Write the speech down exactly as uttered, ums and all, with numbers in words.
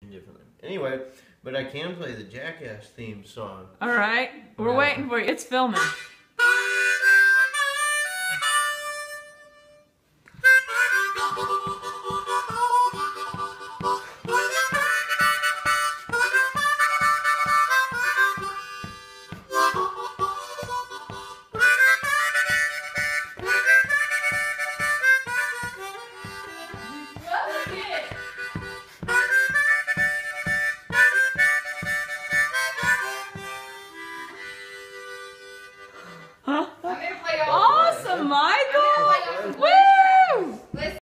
Differently. Anyway, but I can play the Jackass theme song. All right, we're Yeah. waiting for you. It's filming.